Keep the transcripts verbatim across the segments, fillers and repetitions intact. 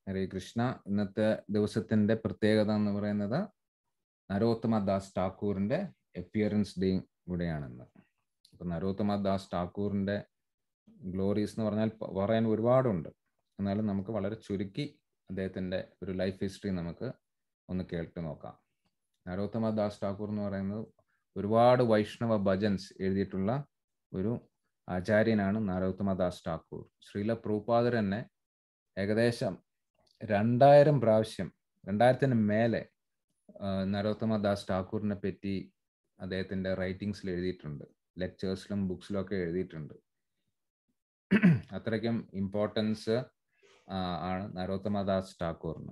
ഹരേ കൃഷ്ണ. ഇന്നത്തെ ദിവസത്തിന്റെ പ്രത്യേകത എന്ന് പറയുന്നത് നരോത്തമ ദാസ് ഠാക്കൂറിന്റെ അപ്പിയറൻസ് ഡേ കൂടെയാണെന്ന്. അപ്പം നരോത്തമ ദാസ് ഠാക്കൂറിന്റെ ഗ്ലോറീസ് എന്ന് പറഞ്ഞാൽ പറയാൻ ഒരുപാടുണ്ട്. എന്നാലും നമുക്ക് വളരെ ചുരുക്കി അദ്ദേഹത്തിന്റെ ഒരു ലൈഫ് ഹിസ്റ്ററി നമുക്ക് ഒന്ന് കേട്ട് നോക്കാം. നരോത്തമ ദാസ് ഠാക്കൂർ എന്ന് പറയുന്നത് ഒരുപാട് വൈഷ്ണവ ഭജൻസ് എഴുതിയിട്ടുള്ള ഒരു ആചാര്യനാണ് നരോത്തമ ദാസ് ഠാക്കൂർ. ശ്രീല പ്രഭുപാദർ തന്നെ ഏകദേശം രണ്ടായിരം പ്രാവശ്യം രണ്ടായിരത്തിന് മേലെ നരോത്തമ ദാസ് ഠാക്കൂറിനെ പറ്റി അദ്ദേഹത്തിന്റെ റൈറ്റിങ്സിൽ എഴുതിയിട്ടുണ്ട്. ലെക്ചേഴ്സിലും ബുക്സിലും ഒക്കെ എഴുതിയിട്ടുണ്ട്. അത്രയ്ക്കും ഇമ്പോർട്ടൻസ് ആണ് നരോത്തമ ദാസ് ഠാക്കൂറിന്.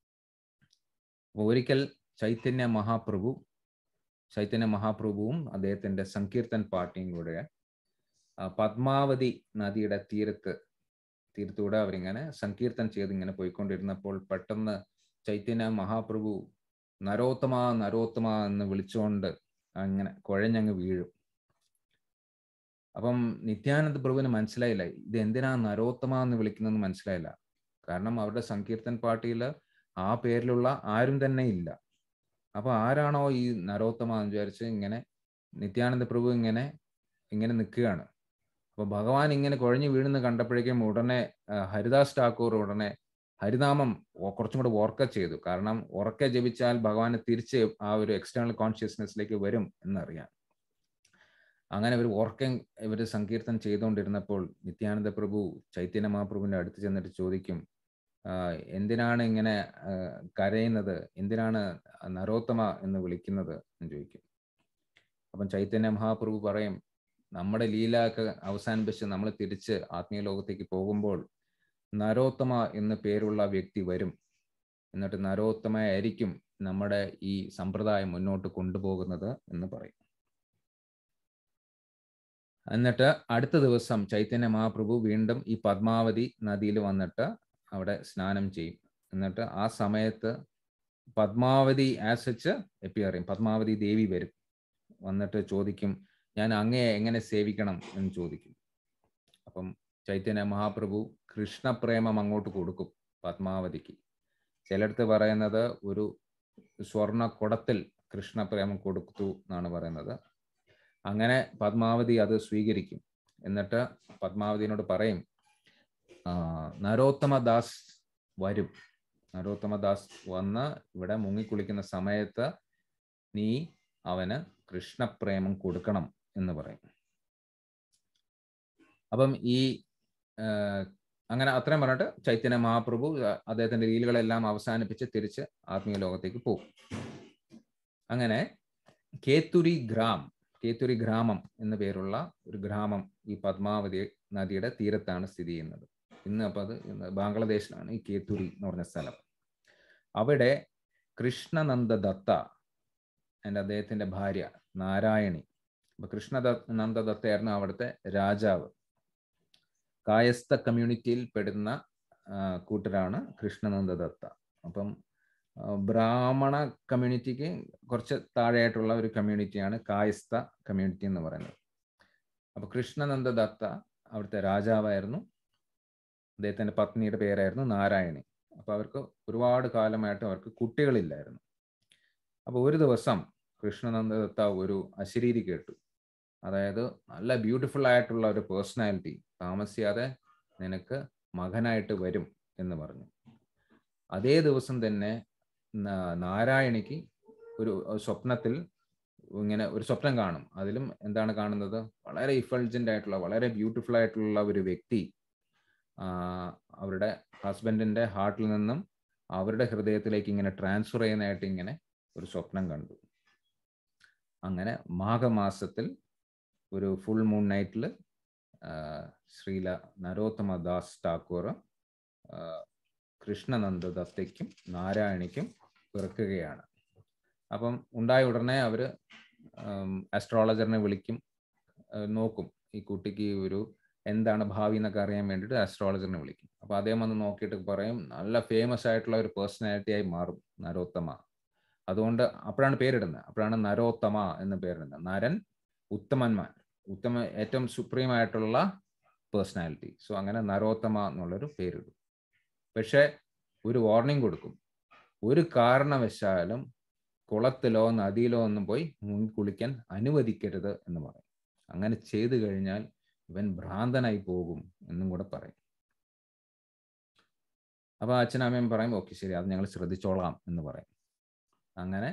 ഒരിക്കൽ ചൈതന്യ മഹാപ്രഭു ചൈതന്യ മഹാപ്രഭുവും അദ്ദേഹത്തിന്റെ സങ്കീർത്തൻ പാർട്ടിയും കൂടെ പത്മാവതി നദിയുടെ തീരത്ത് തീരത്തൂടെ അവരിങ്ങനെ സങ്കീർത്തൻ ചെയ്ത് ഇങ്ങനെ പോയിക്കൊണ്ടിരുന്നപ്പോൾ പെട്ടെന്ന് ചൈതന്യ മഹാപ്രഭു നരോത്തമ നരോത്തമ എന്ന് വിളിച്ചുകൊണ്ട് അങ്ങനെ കുഴഞ്ഞങ്ങ് വീഴും. അപ്പം നിത്യാനന്ദ പ്രഭുവിന് മനസ്സിലായില്ല ഇത് എന്തിനാ നരോത്തമ എന്ന് വിളിക്കുന്നതെന്ന് മനസ്സിലായില്ല. കാരണം അവരുടെ സങ്കീർത്തൻ പാർട്ടിയിൽ ആ പേരിലുള്ള ആരും തന്നെ ഇല്ല. അപ്പൊ ആരാണോ ഈ നരോത്തമ എന്ന് വിചാരിച്ച് ഇങ്ങനെ നിത്യാനന്ദ പ്രഭു ഇങ്ങനെ ഇങ്ങനെ നിൽക്കുകയാണ്. അപ്പൊ ഭഗവാൻ ഇങ്ങനെ കുഴഞ്ഞു വീഴുന്ന കണ്ടപ്പോഴേക്കും ഉടനെ ഹരിദാസ് ഠാക്കൂർ ഉടനെ ഹരിനാമം കുറച്ചും കൂടെ ഉറക്ക ചെയ്തു. കാരണം ഉറക്കെ ജപിച്ചാൽ ഭഗവാന് തിരിച്ച് ആ ഒരു എക്സ്റ്റേണൽ കോൺഷ്യസ്നെസ്സിലേക്ക് വരും എന്നറിയാം. അങ്ങനെ ഒരു ഉറക്കം ഇവർ സങ്കീർത്തനം ചെയ്തുകൊണ്ടിരുന്നപ്പോൾ നിത്യാനന്ദ പ്രഭു ചൈതന്യ മഹാപ്രഭുവിന്റെ അടുത്ത് ചെന്നിട്ട് ചോദിക്കും, എന്തിനാണ് ഇങ്ങനെ കരയുന്നത്, എന്തിനാണ് നരോത്തമ എന്ന് വിളിക്കുന്നത് എന്ന് ചോദിക്കും. അപ്പം ചൈതന്യ മഹാപ്രഭു പറയും, നമ്മുടെ ലീല ഒക്കെ അവസാനിപ്പിച്ച് നമ്മൾ തിരിച്ച് ആത്മീയ ലോകത്തേക്ക് പോകുമ്പോൾ നരോത്തമ എന്ന് പേരുള്ള വ്യക്തി വരും. എന്നിട്ട് നരോത്തമയായിരിക്കും നമ്മുടെ ഈ സമ്പ്രദായം മുന്നോട്ട് കൊണ്ടുപോകുന്നത് എന്ന് പറയും. എന്നിട്ട് അടുത്ത ദിവസം ചൈതന്യ മഹാപ്രഭു വീണ്ടും ഈ പത്മാവതി നദിയിൽ വന്നിട്ട് അവിടെ സ്നാനം ചെയ്യും. എന്നിട്ട് ആ സമയത്ത് പത്മാവതി ആസച്ച് എപ്പിയർ ചെയ്യും. പത്മാവതി ദേവി വരും. വന്നിട്ട് ചോദിക്കും, ഞാൻ അങ്ങയെ എങ്ങനെ സേവിക്കണം എന്ന് ചോദിക്കും. അപ്പം ചൈതന്യ മഹാപ്രഭു കൃഷ്ണപ്രേമം അങ്ങോട്ട് കൊടുക്കും പത്മാവതിക്ക്. ചിലടത്ത് പറയുന്നത് ഒരു സ്വർണ്ണ കുടത്തിൽ കൃഷ്ണപ്രേമം കൊടുത്തു എന്നാണ് പറയുന്നത്. അങ്ങനെ പത്മാവതി അത് സ്വീകരിക്കും. എന്നിട്ട് പത്മാവതിനോട് പറയും, നരോത്തമ ദാസ് വരും, നരോത്തമ ദാസ് വന്ന് ഇവിടെ മുങ്ങിക്കുളിക്കുന്ന സമയത്ത് നീ അവന് കൃഷ്ണപ്രേമം കൊടുക്കണം എന്ന് പറയും. അപ്പം ഈ അങ്ങനെ അത്രയും പറഞ്ഞിട്ട് ചൈതന്യ മഹാപ്രഭു അദ്ദേഹത്തിന്റെ ലീലകളെല്ലാം അവസാനിപ്പിച്ച് തിരിച്ച് ആത്മീയ ലോകത്തേക്ക് പോകും. അങ്ങനെ കേത്തുരി ഗ്രാം കേത്തുരി ഗ്രാമം എന്ന പേരുള്ള ഒരു ഗ്രാമം ഈ പത്മാവതി നദിയുടെ തീരത്താണ് സ്ഥിതി ചെയ്യുന്നത്. ഇന്ന് അപ്പം അത് ബംഗ്ലാദേശിലാണ് ഈ കേത്തുരി എന്ന് പറഞ്ഞ സ്ഥലം. അവിടെ കൃഷ്ണനന്ദ ദത്ത എൻ്റെ അദ്ദേഹത്തിന്റെ ഭാര്യ നാരായണി. അപ്പൊ കൃഷ്ണനന്ദ ദത്തയായിരുന്നു അവിടുത്തെ രാജാവ്. കായസ്ഥ കമ്മ്യൂണിറ്റിയിൽ പെടുന്ന കൂട്ടരാണ് കൃഷ്ണനന്ദ ദത്ത. അപ്പം ബ്രാഹ്മണ കമ്മ്യൂണിറ്റിക്ക് കുറച്ച് താഴെയായിട്ടുള്ള ഒരു കമ്മ്യൂണിറ്റിയാണ് കായസ്ഥ കമ്മ്യൂണിറ്റി എന്ന് പറയുന്നത്. അപ്പൊ കൃഷ്ണനന്ദ ദത്ത അവിടുത്തെ രാജാവായിരുന്നു. അദ്ദേഹത്തിന്റെ പത്നിയുടെ പേരായിരുന്നു നാരായണി. അപ്പൊ അവർക്ക് ഒരുപാട് കാലമായിട്ട് അവർക്ക് കുട്ടികളില്ലായിരുന്നു. അപ്പൊ ഒരു ദിവസം കൃഷ്ണനന്ദ ദത്ത ഒരു അശരീരി കേട്ടു. അതായത് നല്ല ബ്യൂട്ടിഫുൾ ആയിട്ടുള്ള ഒരു പേഴ്സണാലിറ്റി താമസിയാതെ നിനക്ക് മകനായിട്ട് വരും എന്ന് പറഞ്ഞു. അതേ ദിവസം തന്നെ നാരായണിക്ക് ഒരു സ്വപ്നത്തിൽ ഇങ്ങനെ ഒരു സ്വപ്നം കാണും. അതിലും എന്താണ് കാണുന്നത്, വളരെ ഇഫൾജന്റ് ആയിട്ടുള്ള വളരെ ബ്യൂട്ടിഫുൾ ആയിട്ടുള്ള ഒരു വ്യക്തി അവരുടെ ഹസ്ബൻഡിന്റെ ഹാർട്ടിൽ നിന്നും അവരുടെ ഹൃദയത്തിലേക്ക് ഇങ്ങനെ ട്രാൻസ്ഫർ ചെയ്യുന്നതായിട്ട് ഇങ്ങനെ ഒരു സ്വപ്നം കണ്ടു. അങ്ങനെ മാഘമാസത്തിൽ ഒരു ഫുൾ മൂൺ നൈറ്റിൽ ശ്രീല നരോത്തമ ദാസ് ഠാക്കൂർ കൃഷ്ണനന്ദ ദത്തയ്ക്കും നാരായണിക്കും പിറക്കുകയാണ്. അപ്പം ഉണ്ടായ ഉടനെ അവർ ആസ്ട്രോളജറിനെ വിളിക്കും, നോക്കും ഈ കുട്ടിക്ക് ഒരു എന്താണ് ഭാവി എന്നൊക്കെ അറിയാൻ വേണ്ടിയിട്ട് ആസ്ട്രോളജറിനെ വിളിക്കും. അപ്പോൾ അദ്ദേഹം വന്ന് നോക്കിയിട്ട് പറയും, നല്ല ഫേമസ് ആയിട്ടുള്ള ഒരു പേഴ്സണാലിറ്റി ആയി മാറും നരോത്തമ. അതുകൊണ്ട് അപ്പോഴാണ് പേരിടുന്നത്, അപ്പോഴാണ് നരോത്തമ എന്ന് പേരിടുന്നത്. നരൻ ഉത്തമന്മാർ, ഉത്തമ ഏറ്റവും സുപ്രീം ആയിട്ടുള്ള പേഴ്സണാലിറ്റി. സോ അങ്ങനെ നരോത്തമ എന്നുള്ളൊരു പേരിടും. പക്ഷേ ഒരു വാർണിംഗ് കൊടുക്കും. ഒരു കാരണവശാലും കുളത്തിലോ നദിയിലോ ഒന്നും പോയി മുങ്ങി കുളിക്കാൻ അനുവദിക്കരുത് എന്ന് പറയും. അങ്ങനെ ചെയ്തു കഴിഞ്ഞാൽ ഇവൻ ഭ്രാന്തനായി പോകും എന്നും കൂടെ പറയും. അപ്പോൾ അച്ഛനും അമ്മയും പറയും ഓക്കെ ശരി, അത് ഞങ്ങൾ ശ്രദ്ധിച്ചോളാം എന്ന് പറയും. അങ്ങനെ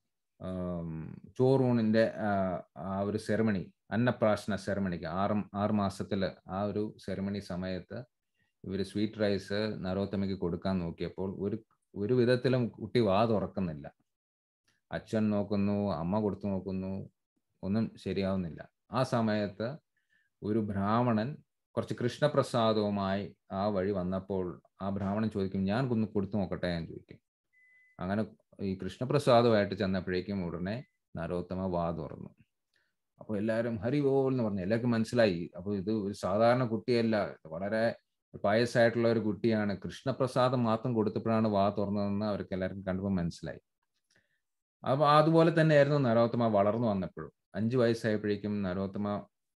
ചോറൂണിൻ്റെ ആ ഒരു സെറമണി, അന്നപ്രാശന സെറമണിക്ക് ആറ് ആറ് മാസത്തിൽ ആ ഒരു സെറമണി സമയത്ത് ഇവർ സ്വീറ്റ് റൈസ് നരോത്തമയ്ക്ക് കൊടുക്കാൻ നോക്കിയപ്പോൾ ഒരു ഒരു വിധത്തിലും കുട്ടി വാ തുറക്കുന്നില്ല. അച്ഛൻ നോക്കുന്നു, അമ്മ കൊടുത്തു നോക്കുന്നു, ഒന്നും ശരിയാവുന്നില്ല. ആ സമയത്ത് ഒരു ബ്രാഹ്മണൻ കുറച്ച് കൃഷ്ണപ്രസാദവുമായി ആ വഴി വന്നപ്പോൾ ആ ബ്രാഹ്മണൻ ചോദിക്കും, ഞാൻ ഒന്ന് കൊടുത്തു നോക്കട്ടെ എന്ന് ചോദിക്കും. അങ്ങനെ ഈ കൃഷ്ണപ്രസാദമായിട്ട് ചെന്നപ്പോഴേക്കും ഉടനെ നരോത്തമ വാ തുറന്നു. അപ്പോൾ എല്ലാവരും ഹരി ബോൾ എന്ന് പറഞ്ഞു. എല്ലാവർക്കും മനസ്സിലായി, അപ്പോൾ ഇത് ഒരു സാധാരണ കുട്ടിയല്ല, വളരെ പായസായിട്ടുള്ള ഒരു കുട്ടിയാണ്. കൃഷ്ണപ്രസാദം മാത്രം കൊടുത്തപ്പോഴാണ് വാ തുറന്നതെന്ന് അവർക്ക് എല്ലാവർക്കും കണ്ടപ്പോൾ മനസ്സിലായി. അപ്പോൾ അതുപോലെ തന്നെയായിരുന്നു നരോത്തമ വളർന്നു വന്നപ്പോഴും. അഞ്ച് വയസ്സായപ്പോഴേക്കും നരോത്തമ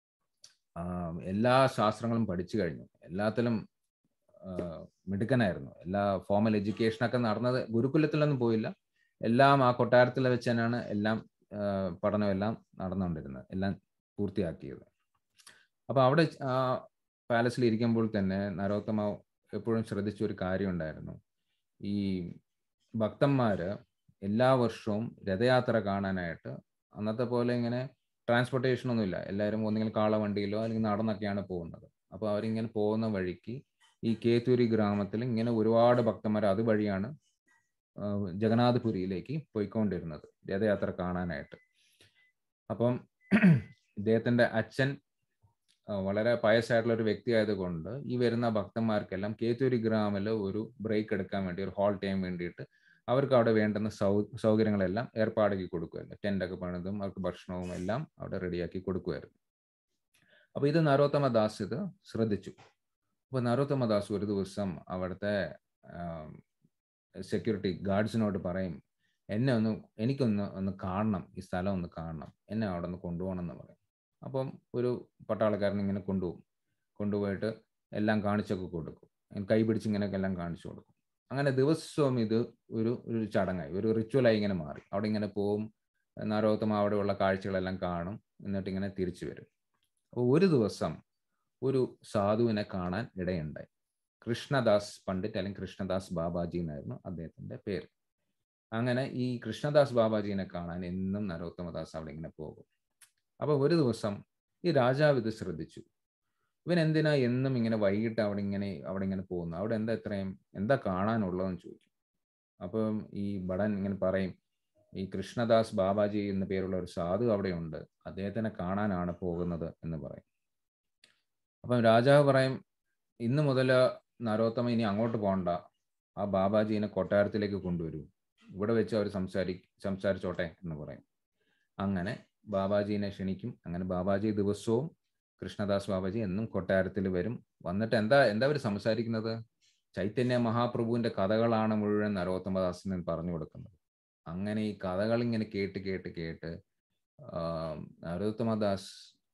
എല്ലാ ശാസ്ത്രങ്ങളും പഠിച്ചു കഴിഞ്ഞു. എല്ലാത്തിലും മിടുക്കനായിരുന്നു. എല്ലാ ഫോമൽ എഡ്യൂക്കേഷനൊക്കെ നടന്നത് ഗുരുകുലത്തിലൊന്നും പോയില്ല, എല്ലാം ആ കൊട്ടാരത്തിൽ വെച്ച് തന്നെയാണ് എല്ലാം പഠനമെല്ലാം നടന്നുകൊണ്ടിരുന്നത്, എല്ലാം പൂർത്തിയാക്കിയത്. അപ്പോൾ അവിടെ ആ പാലസിൽ ഇരിക്കുമ്പോൾ തന്നെ നരോത്തമ എപ്പോഴും ശ്രദ്ധിച്ച ഒരു കാര്യം ഉണ്ടായിരുന്നു. ഈ ഭക്തന്മാർ എല്ലാ വർഷവും രഥയാത്ര കാണാനായിട്ട്, അന്നത്തെ പോലെ ഇങ്ങനെ ട്രാൻസ്പോർട്ടേഷൻ ഒന്നുമില്ല, എല്ലാവരും ഒന്നുകിൽ കാളവണ്ടിയിലോ അല്ലെങ്കിൽ നടന്നൊക്കെയാണ് പോകുന്നത്. അപ്പോൾ അവരിങ്ങനെ പോകുന്ന വഴിക്ക് ഈ കേത്തൂരി ഗ്രാമത്തിൽ ഇങ്ങനെ ഒരുപാട് ഭക്തന്മാർ അതുവഴിയാണ് ജഗന്നാഥപുരിയിലേക്ക് പോയിക്കൊണ്ടിരുന്നത് രഥയാത്ര കാണാനായിട്ട്. അപ്പം ഇദ്ദേഹത്തിൻ്റെ അച്ഛൻ വളരെ പയസ്സായിട്ടുള്ള ഒരു വ്യക്തി ആയതുകൊണ്ട് ഈ വരുന്ന ഭക്തന്മാർക്കെല്ലാം കേത്തൂരി ഗ്രാമിൽ ഒരു ബ്രേക്ക് എടുക്കാൻ വേണ്ടി, ഒരു ഹോൾട്ട് ചെയ്യാൻ വേണ്ടിയിട്ട് അവർക്ക് അവിടെ വേണ്ടുന്ന സൗ സൗകര്യങ്ങളെല്ലാം ഏർപ്പാടാക്കി കൊടുക്കുമായിരുന്നു. ടെൻ്റൊക്കെ പണിതും അവർക്ക് ഭക്ഷണവും എല്ലാം അവിടെ റെഡിയാക്കി കൊടുക്കുമായിരുന്നു. അപ്പോൾ ഇത് നരോത്തമ ദാസ് ഇത് ശ്രദ്ധിച്ചു. അപ്പോൾ നരോത്തമ ദാസ് ഒരു ദിവസം അവിടുത്തെ സെക്യൂരിറ്റി ഗാർഡ്സിനോട് പറയും, എന്നെ ഒന്ന് എനിക്കൊന്ന് ഒന്ന് കാണണം, ഈ സ്ഥലം ഒന്ന് കാണണം, എന്നെ അവിടെ ഒന്ന് കൊണ്ടുപോകണം എന്ന് പറയും. അപ്പം ഒരു പട്ടാളക്കാരൻ ഇങ്ങനെ കൊണ്ടുപോകും. കൊണ്ടുപോയിട്ട് എല്ലാം കാണിച്ചൊക്കെ കൊടുക്കും, കൈ പിടിച്ച് ഇങ്ങനെയൊക്കെ എല്ലാം കാണിച്ചു കൊടുക്കും. അങ്ങനെ ദിവസവും ഇത് ഒരു ഒരു ചടങ്ങായി, ഒരു റിച്വലായി ഇങ്ങനെ മാറി. അവിടെ ഇങ്ങനെ പോവും, നരോത്തമ അവിടെയുള്ള കാഴ്ചകളെല്ലാം കാണും, എന്നിട്ട് ഇങ്ങനെ തിരിച്ചു വരും. അപ്പോൾ ഒരു ദിവസം ഒരു സാധുവിനെ കാണാൻ ഇടയുണ്ടായി. കൃഷ്ണദാസ് പണ്ഡിറ്റ് അല്ലെങ്കിൽ കൃഷ്ണദാസ് ബാബാജി എന്നായിരുന്നു അദ്ദേഹത്തിൻ്റെ പേര്. അങ്ങനെ ഈ കൃഷ്ണദാസ് ബാബാജീനെ കാണാൻ എന്നും നരോത്തമദാസ് അവിടെ ഇങ്ങനെ പോകും. അപ്പോൾ ഒരു ദിവസം ഈ രാജാവ് ഇത് ശ്രദ്ധിച്ചു. ഇവൻ എന്തിനാ എന്നും ഇങ്ങനെ വൈകിട്ട് അവിടെ ഇങ്ങനെ അവിടെ ഇങ്ങനെ പോകുന്നു, അവിടെ എന്താ ഇത്രയും എന്താ കാണാനുള്ളതെന്ന് ചോദിക്കും. അപ്പം ഈ ഭടൻ ഇങ്ങനെ പറയും, ഈ കൃഷ്ണദാസ് ബാബാജി എന്ന പേരുള്ള ഒരു സാധു അവിടെയുണ്ട്, അദ്ദേഹത്തിനെ കാണാനാണ് പോകുന്നത് എന്ന് പറയും. അപ്പം രാജാവ് പറയും, ഇന്ന് മുതൽ നരോത്തമ ഇനി അങ്ങോട്ട് പോകണ്ട, ആ ബാബാജീനെ കൊട്ടാരത്തിലേക്ക് കൊണ്ടുവരൂ, ഇവിടെ വെച്ച് അവർ സംസാരി സംസാരിച്ചോട്ടെ എന്ന് പറയും. അങ്ങനെ ബാബാജീനെ ക്ഷണിക്കും. അങ്ങനെ ബാബാജി ദിവസവും കൃഷ്ണദാസ് ബാബാജി എന്നും കൊട്ടാരത്തിൽ വരും. വന്നിട്ട് എന്താ എന്താ അവർ സംസാരിക്കുന്നത്? ചൈതന്യ മഹാപ്രഭുവിൻ്റെ കഥകളാണ് മുഴുവൻ നരോത്തമദാസിന് പറഞ്ഞു കൊടുക്കുന്നത്. അങ്ങനെ ഈ കഥകൾ ഇങ്ങനെ കേട്ട് കേട്ട് കേട്ട് നരോത്തമദാസ്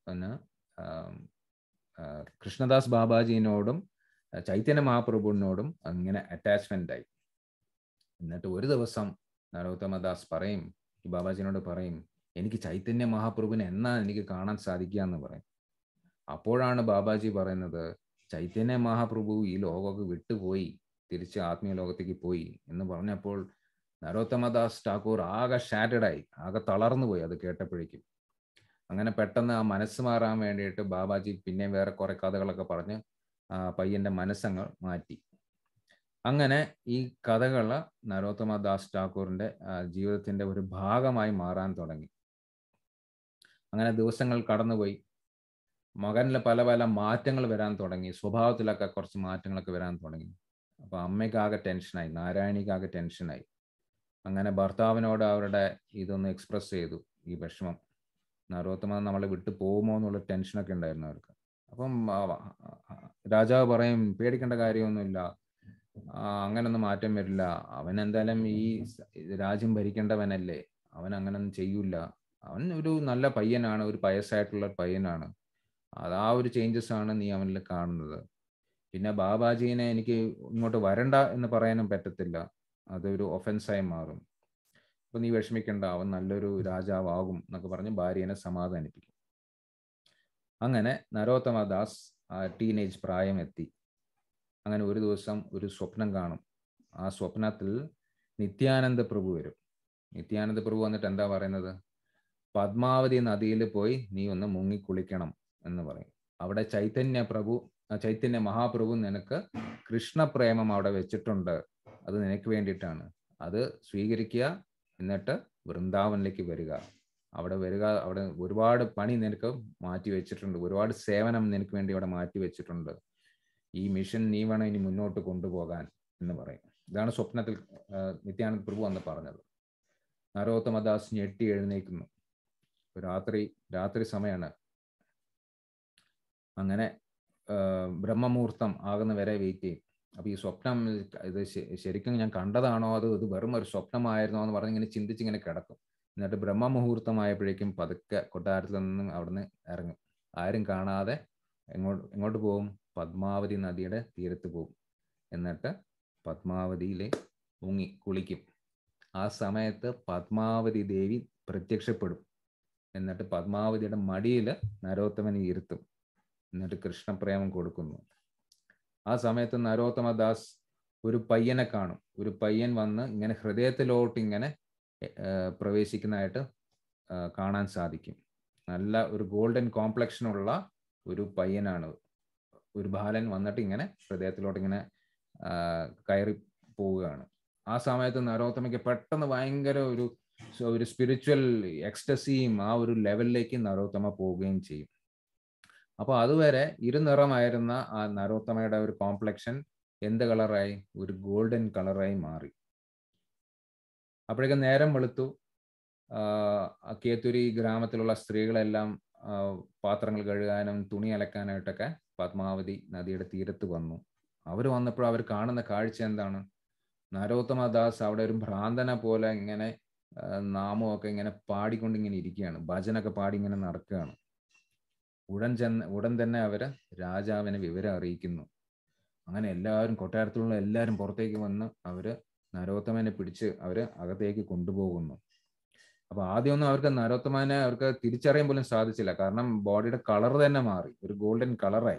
കൃഷ്ണദാസ് ബാബാജിനോടും ചൈതന്യ മഹാപ്രഭുവിനോടും അങ്ങനെ അറ്റാച്ച്മെൻ്റ് ആയി. എന്നിട്ട് ഒരു ദിവസം നരോത്തമദാസ് പറയും, ഈ ബാബാജിനോട് പറയും, എനിക്ക് ചൈതന്യ മഹാപ്രഭുവിനെ എന്നാ എനിക്ക് കാണാൻ സാധിക്കുക എന്ന് പറയും. അപ്പോഴാണ് ബാബാജി പറയുന്നത്, ചൈതന്യ മഹാപ്രഭു ഈ ലോകമൊക്കെ വിട്ടുപോയി, തിരിച്ച് ആത്മീയ ലോകത്തേക്ക് പോയി എന്ന് പറഞ്ഞപ്പോൾ നരോത്തമദാസ് ഠാക്കൂർ ആകെ ഷാറ്റഡായി, ആകെ തളർന്നു പോയി അത് കേട്ടപ്പോഴേക്കും. അങ്ങനെ പെട്ടെന്ന് ആ മനസ്സ് മാറാൻ വേണ്ടിയിട്ട് ബാബാജി പിന്നെ വേറെ കുറെ കഥകളൊക്കെ പറഞ്ഞ് ആ പയ്യൻ്റെ മനസ്സങ്ങൾ മാറ്റി. അങ്ങനെ ഈ കഥകൾ നരോത്തമദാസ് ഠാക്കൂറിൻ്റെ ജീവിതത്തിൻ്റെ ഒരു ഭാഗമായി മാറാൻ തുടങ്ങി. അങ്ങനെ ദിവസങ്ങൾ കടന്നുപോയി. മകനിൽ പല പല മാറ്റങ്ങൾ വരാൻ തുടങ്ങി, സ്വഭാവത്തിലൊക്കെ കുറച്ച് മാറ്റങ്ങളൊക്കെ വരാൻ തുടങ്ങി. അപ്പോൾ അമ്മയ്ക്കാകെ ടെൻഷനായി, നാരായണിക്കാകെ ടെൻഷനായി. അങ്ങനെ ഭർത്താവിനോട് അവരുടെ ഇതൊന്ന് എക്സ്പ്രസ് ചെയ്തു, ഈ വിഷമം, നരോത്തമ നമ്മളെ വിട്ടു പോകുമോ എന്നുള്ള ടെൻഷനൊക്കെ ഉണ്ടായിരുന്നു അവർക്ക്. അപ്പം രാജാവ് പറയും, പേടിക്കേണ്ട കാര്യമൊന്നുമില്ല, അങ്ങനൊന്നും മാറ്റം വരില്ല, അവൻ എന്തായാലും ഈ രാജ്യം ഭരിക്കേണ്ടവനല്ലേ, അവൻ അങ്ങനൊന്നും ചെയ്യൂല, അവൻ ഒരു നല്ല പയ്യനാണ്, ഒരു പയസ്സായിട്ടുള്ള പയ്യനാണ്, അത് ആ ഒരു ചേഞ്ചസ് ആണ് നീ അവനിൽ കാണുന്നത്. പിന്നെ ബാബാജീനെ എനിക്ക് ഇങ്ങോട്ട് വരണ്ട എന്ന് പറയാനും പറ്റത്തില്ല, അതൊരു ഒഫൻസായി മാറും. അപ്പൊ നീ വിഷമിക്കണ്ട, അവൻ നല്ലൊരു രാജാവാകും എന്നൊക്കെ പറഞ്ഞ് ഭാര്യനെ സമാധാനിപ്പിക്കും. അങ്ങനെ നരോത്തമ ദാസ് ആ ടീനേജ് പ്രായം എത്തി. അങ്ങനെ ഒരു ദിവസം ഒരു സ്വപ്നം കാണും. ആ സ്വപ്നത്തിൽ നിത്യാനന്ദ പ്രഭു വരും. നിത്യാനന്ദ പ്രഭു വന്നിട്ട് എന്താ പറയുന്നത്? പദ്മാവതി നദിയിൽ പോയി നീ ഒന്ന് മുങ്ങിക്കുളിക്കണം എന്ന് പറയും. അവിടെ ചൈതന്യ പ്രഭു ചൈതന്യ മഹാപ്രഭു നിനക്ക് കൃഷ്ണപ്രേമം അവിടെ വെച്ചിട്ടുണ്ട്, അത് നിനക്ക് വേണ്ടിയിട്ടാണ്, അത് സ്വീകരിക്കുക, എന്നിട്ട് വൃന്ദാവനിലേക്ക് വരിക. അവിടെ വരിക, അവിടെ ഒരുപാട് പണി നിനക്ക് മാറ്റി വെച്ചിട്ടുണ്ട്, ഒരുപാട് സേവനം നിനക്ക് വേണ്ടി അവിടെ മാറ്റി വെച്ചിട്ടുണ്ട്, ഈ മിഷൻ നീ വേണം ഇനി മുന്നോട്ട് കൊണ്ടുപോകാൻ എന്ന് പറയും. ഇതാണ് സ്വപ്നത്തിൽ നിത്യാനന്ദ പ്രഭു എന്ന് പറഞ്ഞത്. നരോത്തമ ദാസ് ഞെട്ടി എഴുന്നേക്കുന്നു. രാത്രി രാത്രി സമയമാണ്. അങ്ങനെ ബ്രഹ്മമുഹൂർത്തം ആകുന്ന വരെ വെയിറ്റ് ചെയ്യും. അപ്പൊ ഈ സ്വപ്നം ഇത് ശരിക്കും ഞാൻ കണ്ടതാണോ അതോ ഇത് വെറും ഒരു സ്വപ്നമായിരുന്നോ എന്ന് പറഞ്ഞ് ഇങ്ങനെ ചിന്തിച്ചിങ്ങനെ കിടക്കും. എന്നിട്ട് ബ്രഹ്മമുഹൂർത്തമായപ്പോഴേക്കും പതുക്കെ കൊട്ടാരത്തിൽ നിന്നും അവിടുന്ന് ഇറങ്ങും. ആരും കാണാതെ എങ്ങോട്ട് എങ്ങോട്ട് പോകും? പദ്മാവതി നദിയുടെ തീരത്ത് പോകും. എന്നിട്ട് പദ്മാവതിയിലെ മുങ്ങി കുളിക്കും. ആ സമയത്ത് പദ്മാവതി ദേവി പ്രത്യക്ഷപ്പെടും. എന്നിട്ട് പദ്മാവതിയുടെ മടിയിൽ നരോത്തമനെ ഇരുത്തും. എന്നിട്ട് കൃഷ്ണപ്രേമം കൊടുക്കുന്നു. ആ സമയത്ത് നരോത്തമ ദാസ് ഒരു പയ്യനെ കാണും. ഒരു പയ്യൻ വന്ന് ഇങ്ങനെ ഹൃദയത്തിലോട്ട് ഇങ്ങനെ പ്രവേശിക്കുന്നതായിട്ട് കാണാൻ സാധിക്കും. നല്ല ഒരു ഗോൾഡൻ കോംപ്ലക്ഷനുള്ള ഒരു പയ്യനാണ്. ഒരു ബാലൻ വന്നിട്ട് ഇങ്ങനെ ഹൃദയത്തിലോട്ട് ഇങ്ങനെ കയറി പോവുകയാണ്. ആ സമയത്ത് നരോത്തമയ്ക്ക് പെട്ടെന്ന് ഭയങ്കര ഒരു ഒരു സ്പിരിച്വൽ എക്സ്റ്റസിയും ആ ഒരു ലെവലിലേക്ക് നരോത്തമ പോവുകയും ചെയ്യും. അപ്പൊ അതുവരെ ഇരുനിറമായിരുന്ന ആ നരോത്തമയുടെ ഒരു കോംപ്ലക്ഷൻ എന്ത് കളറായി? ഒരു ഗോൾഡൻ കളറായി മാറി. അപ്പോഴേക്കും നേരം വെളുത്തു. കേത്തുരി ഗ്രാമത്തിലുള്ള സ്ത്രീകളെല്ലാം പാത്രങ്ങൾ കഴുകാനും തുണി അലക്കാനായിട്ടൊക്കെ പദ്മാവതി നദിയുടെ തീരത്ത് വന്നു. അവർ വന്നപ്പോൾ അവർ കാണുന്ന കാഴ്ച എന്താണ്? നരോത്തമ ദാസ് അവിടെ ഒരു ഭ്രാന്തനെ പോലെ ഇങ്ങനെ നാമമൊക്കെ ഇങ്ങനെ പാടിക്കൊണ്ട് ഇങ്ങനെ ഇരിക്കുകയാണ്, ഭജനൊക്കെ പാടി ഇങ്ങനെ നടക്കുകയാണ്. ഉടൻ ചെന്ന് ഉടൻ തന്നെ അവര് രാജാവിനെ വിവരം അറിയിക്കുന്നു. അങ്ങനെ എല്ലാവരും, കൊട്ടാരത്തിലുള്ള എല്ലാവരും പുറത്തേക്ക് വന്ന് അവര് നരോത്തമനെ പിടിച്ച് അവര് അകത്തേക്ക് കൊണ്ടുപോകുന്നു. അപ്പൊ ആദ്യമൊന്നും അവർക്ക് നരോത്തമനെ അവർക്ക് തിരിച്ചറിയാൻ പോലും സാധിച്ചില്ല. കാരണം ബോഡിയുടെ കളർ തന്നെ മാറി, ഒരു ഗോൾഡൻ കളറായി.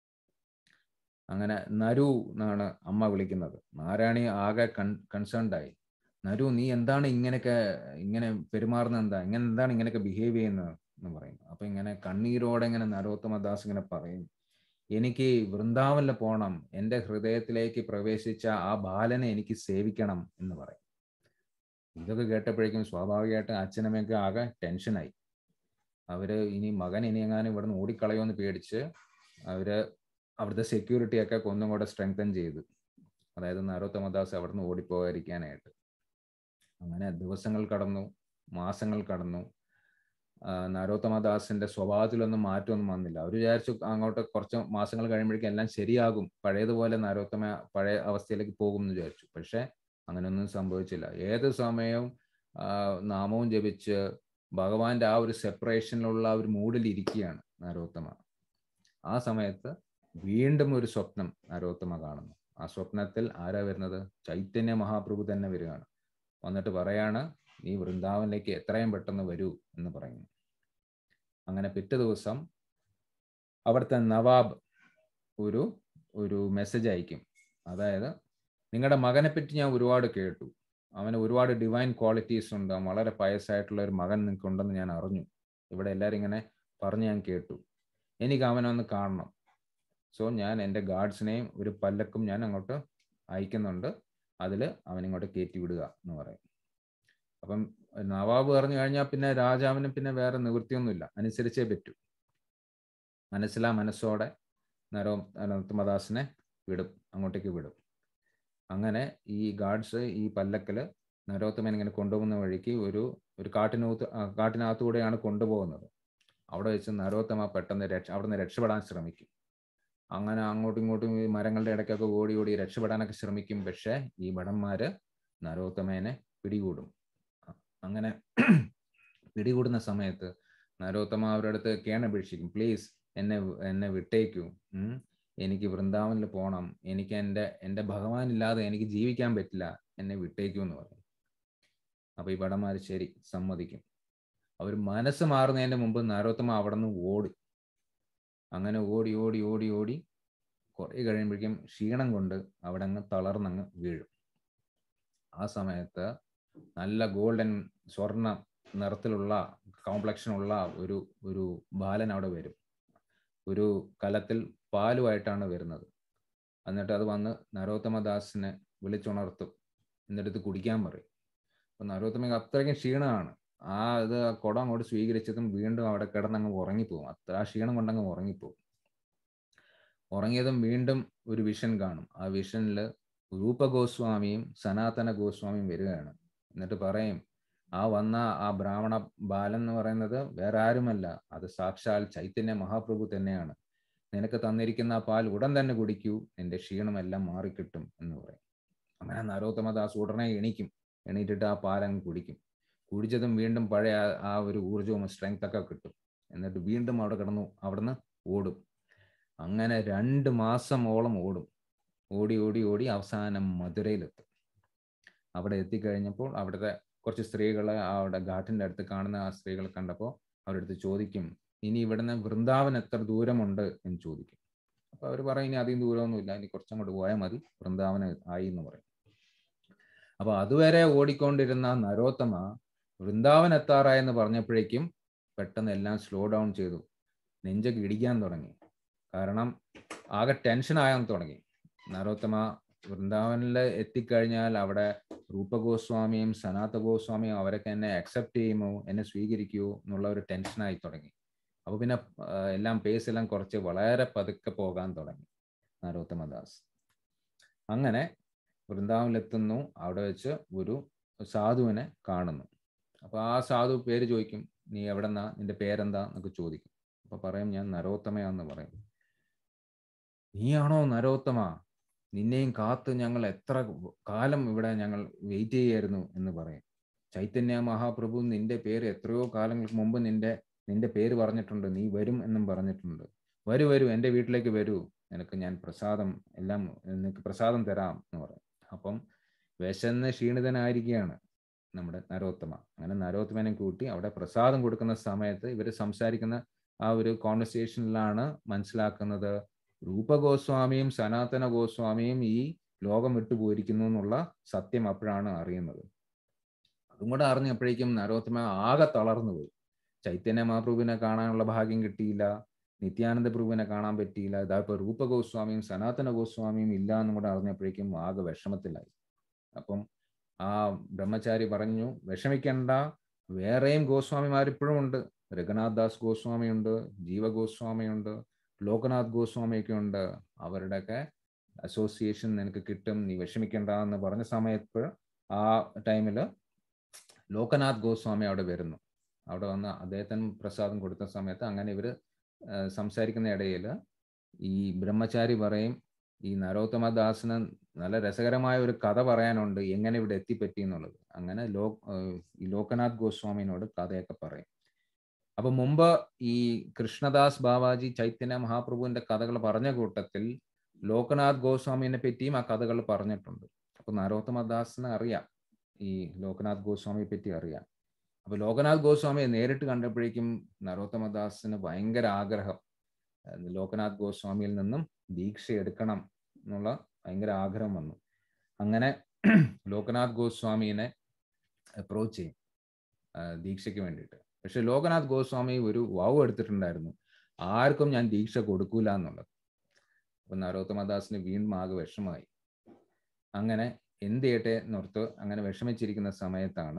അങ്ങനെ നരു എന്നാണ് അമ്മ വിളിക്കുന്നത്. നാരായണി ആകെ കൺ കൺസേൺഡായി. നരു, നീ എന്താണ് ഇങ്ങനെയൊക്കെ ഇങ്ങനെ പെരുമാറുന്നത്? എന്താ ഇങ്ങനെ എന്താണ് ഇങ്ങനെയൊക്കെ ബിഹേവ് ചെയ്യുന്നത് എന്ന് പറയും. അപ്പൊ ഇങ്ങനെ കണ്ണീരോടെ ഇങ്ങനെ നരോത്തമ ദാസ് ഇങ്ങനെ പറയും, എനിക്ക് വൃന്ദാവനിൽ പോകണം, എൻ്റെ ഹൃദയത്തിലേക്ക് പ്രവേശിച്ച ആ ബാലനെ എനിക്ക് സേവിക്കണം എന്ന് പറയും. ഇതൊക്കെ കേട്ടപ്പോഴേക്കും സ്വാഭാവികമായിട്ട് അച്ഛനമ്മയൊക്കെ ആകെ ടെൻഷനായി. അവര് ഇനി മകൻ ഇനി എങ്ങാനും ഇവിടുന്ന് ഓടിക്കളയുമെന്ന് പേടിച്ച് അവര് അവിടുത്തെ സെക്യൂരിറ്റിയൊക്കെ ഒന്നും കൂടെ സ്ട്രെങ്തൻ ചെയ്തു. അതായത് നരോത്തമ ദാസ് അവിടുന്ന് ഓടിപ്പോകാതിരിക്കാനായിട്ട്. അങ്ങനെ ദിവസങ്ങൾ കടന്നു, മാസങ്ങൾ കടന്നു. നരോത്തമ ദാസിന്റെ സ്വഭാവത്തിലൊന്നും മാറ്റമൊന്നും വന്നില്ല. അവർ വിചാരിച്ചു അങ്ങോട്ട് കുറച്ച് മാസങ്ങൾ കഴിയുമ്പോഴേക്കും എല്ലാം ശരിയാകും, പഴയതുപോലെ നരോത്തമ പഴയ അവസ്ഥയിലേക്ക് പോകും എന്ന് വിചാരിച്ചു. പക്ഷെ അങ്ങനെയൊന്നും സംഭവിച്ചില്ല. ഏത് സമയവും നാമവും ജപിച്ച് ഭഗവാന്റെ ആ ഒരു സെപ്പറേഷനിലുള്ള ഒരു മൂഡിൽ ഇരിക്കുകയാണ് നരോത്തമ. ആ സമയത്ത് വീണ്ടും ഒരു സ്വപ്നം നരോത്തമ കാണുന്നു. ആ സ്വപ്നത്തിൽ ആരാ വരുന്നത്? ചൈതന്യ മഹാപ്രഭു തന്നെ വരികയാണ്. വന്നിട്ട് പറയാണ്, നീ വൃന്ദാവനിലേക്ക് എത്രയും പെട്ടെന്ന് വരൂ എന്ന് പറയുന്നു. അങ്ങനെ പിറ്റേ ദിവസം അവിടുത്തെ നവാബ് ഒരു ഒരു മെസ്സേജ് അയക്കും. അതായത്, നിങ്ങളുടെ മകനെ പറ്റി ഞാൻ ഒരുപാട് കേട്ടു, അവന് ഒരുപാട് ഡിവൈൻ ക്വാളിറ്റീസ് ഉണ്ട്, വളരെ പയസ്സായിട്ടുള്ള ഒരു മകൻ നിനക്കുണ്ടെന്ന് ഞാൻ അറിഞ്ഞു. ഇവിടെ എല്ലാവരും ഇങ്ങനെ പറഞ്ഞ് ഞാൻ കേട്ടു. എനിക്ക് അവനൊന്ന് കാണണം. സോ ഞാൻ എൻ്റെ ഗാർഡ്സിനെയും ഒരു പല്ലക്കും ഞാൻ അങ്ങോട്ട് അയക്കുന്നുണ്ട്, അതിൽ അവനിങ്ങോട്ട് കയറ്റി വിടുക എന്ന് പറയും. അപ്പം നവാബ് പറഞ്ഞു കഴിഞ്ഞാൽ പിന്നെ രാജാവിന് പിന്നെ വേറെ നിവൃത്തിയൊന്നുമില്ല, അനുസരിച്ചേ പറ്റൂ. മനസ്സിലാ മനസ്സോടെ നരോ നരോത്തമദാസിനെ വിടും, അങ്ങോട്ടേക്ക് വിടും. അങ്ങനെ ഈ ഗാർഡ്സ് ഈ പല്ലക്കിൽ നരോത്തമൻ ഇങ്ങനെ കൊണ്ടുപോകുന്ന വഴിക്ക് ഒരു ഒരു കാട്ടിനകത്ത് കാട്ടിനകത്തൂടെയാണ് കൊണ്ടുപോകുന്നത്. അവിടെ വെച്ച് നരോത്തമ പെട്ടെന്ന് രക്ഷ അവിടുന്ന് രക്ഷപ്പെടാൻ ശ്രമിക്കും. അങ്ങനെ അങ്ങോട്ടും ഇങ്ങോട്ടും ഈ മരങ്ങളുടെ ഇടയ്ക്കൊക്കെ ഓടി ഓടി രക്ഷപ്പെടാനൊക്കെ ശ്രമിക്കും. പക്ഷേ ഈ ഭടന്മാര് നരോത്തമേനെ പിടികൂടും. അങ്ങനെ പിടികൂടുന്ന സമയത്ത് നരോത്തമ അവരുടെ അടുത്ത് കേണപേക്ഷിക്കും, പ്ലീസ് എന്നെ എന്നെ വിട്ടേക്കൂ, എനിക്ക് വൃന്ദാവനിൽ പോകണം, എനിക്ക് എൻ്റെ എൻ്റെ ഭഗവാൻ ഇല്ലാതെ എനിക്ക് ജീവിക്കാൻ പറ്റില്ല, എന്നെ വിട്ടേക്കുമെന്ന് പറയും. അപ്പോൾ ഈ ഭടന്മാർ ശരി സമ്മതിക്കും. അവർ മനസ്സ് മാറുന്നതിൻ്റെ മുമ്പ് നരോത്തമ അവിടെ നിന്ന് ഓടി. അങ്ങനെ ഓടി ഓടി ഓടി ഓടി കുറേ കഴിയുമ്പോഴേക്കും ക്ഷീണം കൊണ്ട് അവിടെ അങ്ങ് തളർന്നങ്ങ് വീഴും. ആ സമയത്ത് നല്ല ഗോൾഡൻ സ്വർണ്ണ നിറത്തിലുള്ള കോംപ്ലക്ഷനുള്ള ഒരു ഒരു ബാലൻ അവിടെ വരും. ഒരു കലത്തിൽ പാലുമായിട്ടാണ് വരുന്നത്. എന്നിട്ട് അത് വന്ന് നരോത്തമദാസിനെ വിളിച്ചുണർത്തും. എന്നിട്ട് കുടിക്കാൻ പറയും. അപ്പം നരോത്തമയ്ക്ക് അത്രയ്ക്കും ക്ഷീണമാണ്. ആ ഇത് കുടം അങ്ങോട്ട് സ്വീകരിച്ചതും വീണ്ടും അവിടെ കിടന്നങ്ങ് ഉറങ്ങിപ്പോവും. അത്ര ആ ക്ഷീണം കൊണ്ടങ്ങ് ഉറങ്ങിപ്പോവും. ഉറങ്ങിയതും വീണ്ടും ഒരു വിഷൻ കാണും. ആ വിഷനിൽ രൂപഗോസ്വാമിയും സനാതന ഗോസ്വാമിയും വരികയാണ്. എന്നിട്ട് പറയും, ആ വന്ന ആ ബ്രാഹ്മണ ബാലൻ എന്ന് പറയുന്നത് വേറെ ആരുമല്ല, അത് സാക്ഷാൽ ചൈതന്യ മഹാപ്രഭു തന്നെയാണ്. നിനക്ക് തന്നിരിക്കുന്ന ആ പാൽ ഉടൻ തന്നെ കുടിക്കൂ, നിന്റെ ക്ഷീണമെല്ലാം മാറിക്കിട്ടും എന്ന് പറയും. അങ്ങനെ നരോത്തമദാസ് ഉടനെ എണീക്കും. എണീറ്റിട്ട് ആ പാലങ്ങ് കുടിക്കും. കുടിച്ചതും വീണ്ടും പഴയ ആ ഒരു ഊർജവും സ്ട്രെങ്ത് ഒക്കെ കിട്ടും. എന്നിട്ട് വീണ്ടും അവിടെ കിടന്നു അവിടുന്ന് ഓടും. അങ്ങനെ രണ്ട് മാസമോളം ഓടും. ഓടി ഓടി ഓടി അവസാനം മധുരയിലെത്തും. അവിടെ എത്തിക്കഴിഞ്ഞപ്പോൾ അവിടുത്തെ കുറച്ച് സ്ത്രീകളെ അവിടെ ഘാട്ടിൻ്റെ അടുത്ത് കാണുന്ന ആ സ്ത്രീകളെ കണ്ടപ്പോൾ അവരുടെ അടുത്ത് ചോദിക്കും, ഇനി ഇവിടുന്ന് വൃന്ദാവൻ എത്ര ദൂരമുണ്ട് എന്ന് ചോദിക്കും. അപ്പോൾ അവർ പറയും, ഇനി അധികം ദൂരമൊന്നുമില്ല, ഇനി കുറച്ചങ്ങോട്ട് പോയാൽ മതി, വൃന്ദാവൻ ആയി എന്ന് പറയും. അപ്പോൾ അതുവരെ ഓടിക്കൊണ്ടിരുന്ന നരോത്തമ വൃന്ദാവൻ എത്താറായെന്ന് പറഞ്ഞപ്പോഴേക്കും പെട്ടെന്ന് എല്ലാം സ്ലോ ഡൗൺ ചെയ്തു. നെഞ്ചൊക്കെ ഇടിക്കാൻ തുടങ്ങി. കാരണം ആകെ ടെൻഷൻ ആകാൻ തുടങ്ങി. നരോത്തമ വൃന്ദാവനിൽ എത്തിക്കഴിഞ്ഞാൽ അവിടെ രൂപഗോസ്വാമിയും സനാത ഗോസ്വാമിയും അവരൊക്കെ എന്നെ അക്സെപ്റ്റ് ചെയ്യുമോ, എന്നെ സ്വീകരിക്കുമോ എന്നുള്ള ഒരു ടെൻഷനായി തുടങ്ങി. അപ്പോൾ പിന്നെ എല്ലാം പേസ് എല്ലാം കുറച്ച് വളരെ പതുക്കെ പോകാൻ തുടങ്ങി നരോത്തമദാസ്. അങ്ങനെ വൃന്ദാവനിലെത്തുന്നു. അവിടെ വെച്ച് ഒരു സാധുവിനെ കാണുന്നു. അപ്പോൾ ആ സാധു പേര് ചോദിക്കും, നീ എവിടെന്നാ, നിന്റെ പേരെന്താ എന്നൊക്കെ ചോദിക്കും. അപ്പോൾ പറയും, ഞാൻ നരോത്തമയാന്ന് പറയും. നീയാണോ നരോത്തമ? നിന്നെയും കാത്ത് ഞങ്ങൾ എത്ര കാലം ഇവിടെ ഞങ്ങൾ വെയിറ്റ് ചെയ്യായിരുന്നു എന്ന് പറയും. ചൈതന്യ മഹാപ്രഭു നിന്റെ പേര് എത്രയോ കാലങ്ങൾക്ക് മുമ്പ് നിന്റെ നിന്റെ പേര് പറഞ്ഞിട്ടുണ്ട്, നീ വരും എന്നും പറഞ്ഞിട്ടുണ്ട്. വരൂ വരൂ, എൻ്റെ വീട്ടിലേക്ക് വരൂ, നിനക്ക് ഞാൻ പ്രസാദം എല്ലാം നിനക്ക് പ്രസാദം തരാം എന്ന് പറയും. അപ്പം വിശന്ന് ക്ഷീണിതനായിരിക്കുകയാണ് നമ്മുടെ നരോത്തമ. അങ്ങനെ നരോത്തമനെ കൂട്ടി അവിടെ പ്രസാദം കൊടുക്കുന്ന സമയത്ത് ഇവർ സംസാരിക്കുന്ന ആ ഒരു കോൺവെർസേഷനിലാണ് മനസ്സിലാക്കുന്നത് രൂപഗോസ്വാമിയും സനാതന ഗോസ്വാമിയും ഈ ലോകം വിട്ടുപോയിരിക്കുന്നു എന്നുള്ള സത്യം അപ്പോഴാണ് അറിയുന്നത്. അതും കൂടെ അറിഞ്ഞപ്പോഴേക്കും നരോത്തമ ആകെ തളർന്നു പോയി. ചൈതന്യ മഹാപ്രഭുവിനെ കാണാനുള്ള ഭാഗ്യം കിട്ടിയില്ല, നിത്യാനന്ദ പ്രഭുവിനെ കാണാൻ പറ്റിയില്ല, ഇതായപ്പോൾ രൂപഗോസ്വാമിയും സനാതന ഗോസ്വാമിയും ഇല്ല എന്നും കൂടെ അറിഞ്ഞപ്പോഴേക്കും ആകെ വിഷമത്തിലായി. അപ്പം ആ ബ്രഹ്മചാരി പറഞ്ഞു, വിഷമിക്കേണ്ട, വേറെയും ഗോസ്വാമിമാർ ഇപ്പോഴും ഉണ്ട്. രഘുനാഥ് ദാസ് ഗോസ്വാമിയുണ്ട്, ജീവഗോസ്വാമിയുണ്ട്, ലോകനാഥ് ഗോസ്വാമിയൊക്കെ ഉണ്ട്. അവരുടെയൊക്കെ അസോസിയേഷൻ നിനക്ക് കിട്ടും, നീ വിഷമിക്കേണ്ട എന്ന് പറഞ്ഞ സമയത്ത് ആ ടൈമിൽ ലോകനാഥ് ഗോസ്വാമി അവിടെ വരുന്നു. അവിടെ വന്ന് അദ്ദേഹത്തിന് പ്രസാദം കൊടുത്ത സമയത്ത് അങ്ങനെ ഇവർ സംസാരിക്കുന്ന ഇടയിൽ ഈ ബ്രഹ്മചാരി പറയും, ഈ നരോത്തമദാസിന് നല്ല രസകരമായ ഒരു കഥ പറയാനുണ്ട്, എങ്ങനെ ഇവിടെ എത്തിപ്പറ്റി എന്നുള്ളത്. അങ്ങനെ ലോ ഈ ലോകനാഥ് ഗോസ്വാമിനോട് കഥയൊക്കെ പറയും. അപ്പൊ മുമ്പ് ഈ കൃഷ്ണദാസ് ബാബാജി ചൈതന്യ മഹാപ്രഭുവിന്റെ കഥകൾ പറഞ്ഞ കൂട്ടത്തിൽ ലോകനാഥ് ഗോസ്വാമിനെ പറ്റിയും ആ കഥകൾ പറഞ്ഞിട്ടുണ്ട്. അപ്പൊ നരോത്തമദാസിന് അറിയാം, ഈ ലോകനാഥ് ഗോസ്വാമിയെ പറ്റി അറിയാം. അപ്പൊ ലോകനാഥ് ഗോസ്വാമിയെ നേരിട്ട് കണ്ടപ്പോഴേക്കും നരോത്തമദാസിന് ഭയങ്കര ആഗ്രഹം, ലോകനാഥ് ഗോസ്വാമിയിൽ നിന്നും ദീക്ഷ എടുക്കണം എന്നുള്ള ഭയങ്കര ആഗ്രഹം വന്നു. അങ്ങനെ ലോകനാഥ് ഗോസ്വാമിനെ അപ്രോച്ച് ചെയ്യും ദീക്ഷയ്ക്ക് വേണ്ടിയിട്ട്. പക്ഷെ ലോകനാഥ് ഗോസ്വാമി ഒരു വാവ് എടുത്തിട്ടുണ്ടായിരുന്നു, ആർക്കും ഞാൻ ദീക്ഷ കൊടുക്കൂല എന്നുള്ളത്. അപ്പൊ നരോത്തമദാസിന് വീണ്ടും ആകെ വിഷമായി. അങ്ങനെ എന്ത് ചെയ്യട്ടെ എന്നോർത്ത് അങ്ങനെ വിഷമിച്ചിരിക്കുന്ന സമയത്താണ്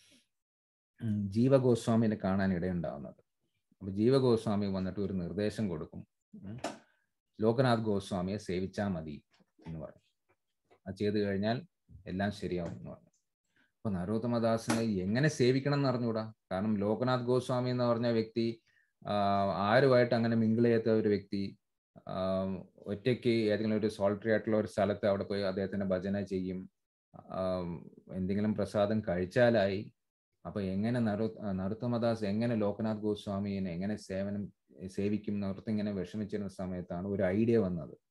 ജീവഗോസ്വാമിനെ കാണാൻ ഇടയുണ്ടാവുന്നത്. അപ്പൊ ജീവഗോസ്വാമി വന്നിട്ട് ഒരു നിർദ്ദേശം കൊടുക്കും, ലോകനാഥ് ഗോസ്വാമിയെ സേവിച്ചാൽ മതി എന്ന് പറയും. അത് ചെയ്തു കഴിഞ്ഞാൽ എല്ലാം ശരിയാവും എന്ന് പറഞ്ഞു. അപ്പൊ നരോത്തമദാസിനെ എങ്ങനെ സേവിക്കണം എന്ന് അറിഞ്ഞുകൂടാ. കാരണം ലോകനാഥ് ഗോസ്വാമി എന്ന് പറഞ്ഞ വ്യക്തി ആരുമായിട്ട് അങ്ങനെ മിങ്കിൾ ചെയ്യാത്ത ഒരു വ്യക്തി, ഒറ്റയ്ക്ക് ഏതെങ്കിലും ഒരു സോൾട്ടറി ആയിട്ടുള്ള ഒരു സ്ഥലത്ത് അവിടെ പോയി അദ്ദേഹത്തിന്റെ ഭജന ചെയ്യും, എന്തെങ്കിലും പ്രസാദം കഴിച്ചാലായി. അപ്പൊ എങ്ങനെ നരോ നരോത്തമദാസ് എങ്ങനെ ലോകനാഥ് ഗോസ്വാമിയെ എങ്ങനെ സേവനം സേവിക്കും എന്നോർത്ത് ഇങ്ങനെ വിഷമിച്ചിരുന്ന സമയത്താണ് ഒരു ഐഡിയ വന്നത്.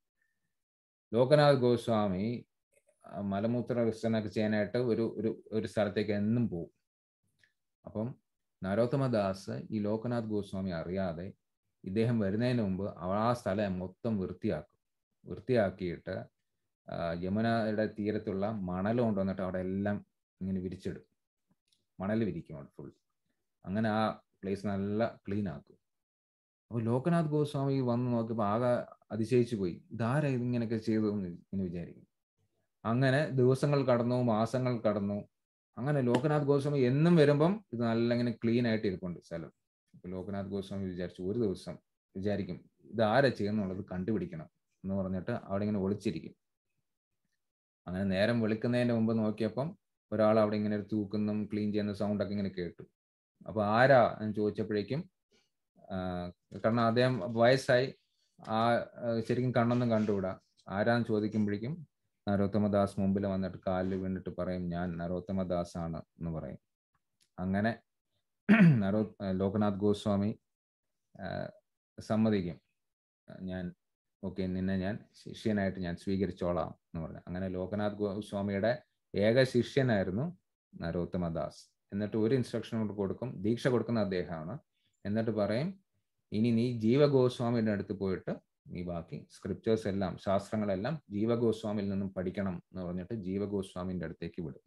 ലോകനാഥ് ഗോസ്വാമി മലമൂത്ര വിസർജനമൊക്കെ ചെയ്യാനായിട്ട് ഒരു ഒരു ഒരു സ്ഥലത്തേക്ക് എന്നും പോകും. അപ്പം നരോത്തമ ദാസ് ഈ ലോകനാഥ് ഗോസ്വാമി അറിയാതെ ഇദ്ദേഹം വരുന്നതിന് മുമ്പ് ആ സ്ഥലം മൊത്തം വൃത്തിയാക്കും. വൃത്തിയാക്കിയിട്ട് യമുനയുടെ തീരത്തുള്ള മണൽ കൊണ്ടുവന്നിട്ട് അവിടെ എല്ലാം ഇങ്ങനെ വിരിച്ചിടും. മണൽ വിരിക്കും അവിടെ ഫുൾ. അങ്ങനെ ആ പ്ലേസ് നല്ല ക്ലീൻ ആക്കും. അപ്പോൾ ലോകനാഥ് ഗോസ്വാമി വന്ന് നോക്കിയപ്പോൾ ആകെ അതിശയിച്ചു പോയി. ഇതാരാ ഇതിങ്ങനെയൊക്കെ ചെയ്തു എന്ന് ഇങ്ങനെ വിചാരിക്കും. അങ്ങനെ ദിവസങ്ങൾ കടന്നു, മാസങ്ങൾ കടന്നു. അങ്ങനെ ലോകനാഥ് ഗോസ്വാമി എന്നും വരുമ്പം ഇത് നല്ല ഇങ്ങനെ ക്ലീൻ ആയിട്ട് ഇരിപ്പുണ്ട് സ്ഥലം. അപ്പോൾ ലോകനാഥ് ഗോസ്വാമി വിചാരിച്ചു ഒരു ദിവസം വിചാരിക്കും ഇത് ആരാ ചെയ്യുന്നുള്ളത് കണ്ടുപിടിക്കണം എന്ന് പറഞ്ഞിട്ട് അവിടെ ഇങ്ങനെ ഒളിച്ചിരിക്കും. അങ്ങനെ നേരം വെളുക്കുന്നതിന് മുമ്പ് നോക്കിയപ്പം ഒരാൾ അവിടെ ഇങ്ങനെ ഒരു തൂക്കുന്നും ക്ലീൻ ചെയ്യുന്ന സൗണ്ടൊക്കെ ഇങ്ങനെ കേട്ടു. അപ്പോൾ ആരാ എന്ന് ചോദിച്ചപ്പോഴേക്കും, കാരണം അദ്ദേഹം വയസ്സായി, ആ ശരിക്കും കണ്ണൊന്നും കണ്ടുകൂടാ, ആരാന്ന് ചോദിക്കുമ്പോഴേക്കും നരോത്തമ ദാസ് മുമ്പിൽ വന്നിട്ട് കാലിൽ വീണിട്ട് പറയും ഞാൻ നരോത്തമ ദാസ് ആണ് എന്ന് പറയും. അങ്ങനെ നരോ ലോകനാഥ് ഗോസ്വാമി സമ്മതിക്കും, ഞാൻ ഓക്കെ നിന്നെ ഞാൻ ശിഷ്യനായിട്ട് ഞാൻ സ്വീകരിച്ചോളാം എന്ന് പറഞ്ഞു. അങ്ങനെ ലോകനാഥ് ഗോസ്വാമിയുടെ ഏക ശിഷ്യനായിരുന്നു നരോത്തമ ദാസ്. എന്നിട്ട് ഒരു ഇൻസ്ട്രക്ഷൻ കൊണ്ട് കൊടുക്കും, ദീക്ഷ കൊടുക്കുന്ന അദ്ദേഹമാണ്. എന്നിട്ട് പറയും ഇനി നീ ജീവഗോസ്വാമിയുടെ അടുത്ത് പോയിട്ട് നീ ബാക്കി സ്ക്രിപ്റ്റേഴ്സ് എല്ലാം ശാസ്ത്രങ്ങളെല്ലാം ജീവഗോസ്വാമിയിൽ നിന്നും പഠിക്കണം എന്ന് പറഞ്ഞിട്ട് ജീവഗോസ്വാമിൻ്റെ അടുത്തേക്ക് വിടും.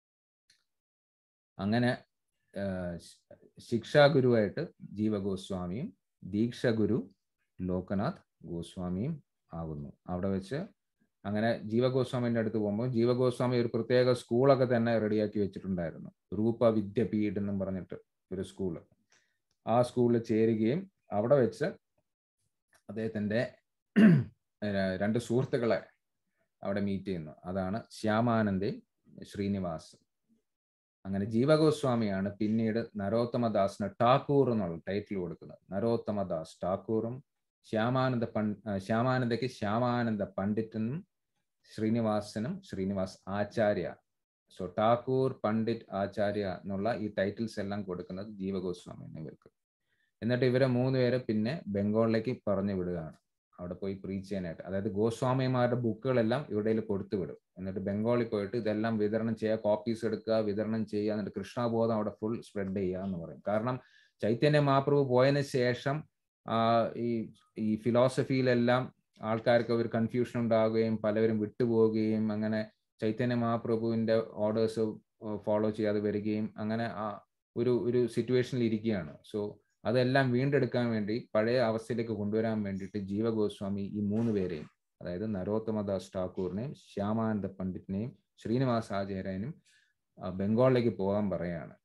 അങ്ങനെ ശിക്ഷാഗുരുവായിട്ട് ജീവഗോസ്വാമിയും ദീക്ഷാഗുരു ലോകനാഥ് ഗോസ്വാമിയും ആകുന്നു. അവിടെ വെച്ച് അങ്ങനെ ജീവഗോസ്വാമിൻ്റെ അടുത്ത് പോകുമ്പോൾ ജീവഗോസ്വാമി ഒരു പ്രത്യേക സ്കൂളൊക്കെ തന്നെ റെഡിയാക്കി വെച്ചിട്ടുണ്ടായിരുന്നു. രൂപ വിദ്യാപീഠ് എന്നും പറഞ്ഞിട്ട് ഒരു സ്കൂള്. ആ സ്കൂളിൽ ചേരുകയും അവിടെ വെച്ച് അദ്ദേഹത്തിൻ്റെ രണ്ട് സുഹൃത്തുക്കളെ അവിടെ മീറ്റ് ചെയ്യുന്നു. അതാണ് ശ്യാമാനന്ദയും ശ്രീനിവാസും. അങ്ങനെ ജീവഗോസ്വാമിയാണ് പിന്നീട് നരോത്തമ ദാസിന് ഠാക്കൂർ എന്നുള്ള ടൈറ്റിൽ കൊടുക്കുന്നത്. നരോത്തമ ദാസ് ഠാക്കൂറും ശ്യാമാനന്ദ പണ്ഡ് ശ്യാമാനന്ദയ്ക്ക് ശ്യാമാനന്ദ പണ്ഡിറ്റനും ശ്രീനിവാസനും ശ്രീനിവാസ് ആചാര്യ. സോ ഠാക്കൂർ, പണ്ഡിറ്റ്, ആചാര്യ എന്നുള്ള ഈ ടൈറ്റിൽസ് എല്ലാം കൊടുക്കുന്നത് ജീവഗോസ്വാമി ഇവർക്ക്. എന്നിട്ട് ഇവരെ മൂന്ന് പേരെ പിന്നെ ബംഗാളിലേക്ക് പറഞ്ഞു വിടുകയാണ്, അവിടെ പോയി പ്രീച്ച് ചെയ്യാനായിട്ട്. അതായത് ഗോസ്വാമിമാരുടെ ബുക്കുകളെല്ലാം ഇവിടെ കൊടുത്തു വിടും. എന്നിട്ട് ബംഗാളിൽ പോയിട്ട് ഇതെല്ലാം വിതരണം ചെയ്യുക, കോപ്പീസ് എടുക്കുക, വിതരണം ചെയ്യുക, എന്നിട്ട് കൃഷ്ണബോധം അവിടെ ഫുൾ സ്പ്രെഡ് ചെയ്യുക എന്ന് പറയും. കാരണം ചൈതന്യ മഹാപ്രഭു പോയതിനു ശേഷം ഈ ഈ ഫിലോസഫിയിലെല്ലാം ആൾക്കാർക്ക് ഒരു കൺഫ്യൂഷൻ ഉണ്ടാവുകയും പലവരും വിട്ടുപോവുകയും അങ്ങനെ ചൈതന്യ മഹാപ്രഭുവിൻ്റെ ഓർഡേഴ്സ് ഫോളോ ചെയ്യാതെ വരികയും അങ്ങനെ ആ ഒരു ഒരു സിറ്റുവേഷനിൽ ഇരിക്കുകയാണ്. സോ അതെല്ലാം വീണ്ടെടുക്കാൻ വേണ്ടി പഴയ അവസ്ഥയിലേക്ക് കൊണ്ടുവരാൻ വേണ്ടിയിട്ട് ജീവഗോസ്വാമി ഈ മൂന്ന് പേരെയും, അതായത് നരോത്തമ ദാസ് ഠാക്കൂറിനെയും ശ്യാമാനന്ദ പണ്ഡിറ്റിനെയും ശ്രീനിവാസ് ആചാര്യനും ബംഗാളിലേക്ക് പോകാൻ പറയുകയാണ്.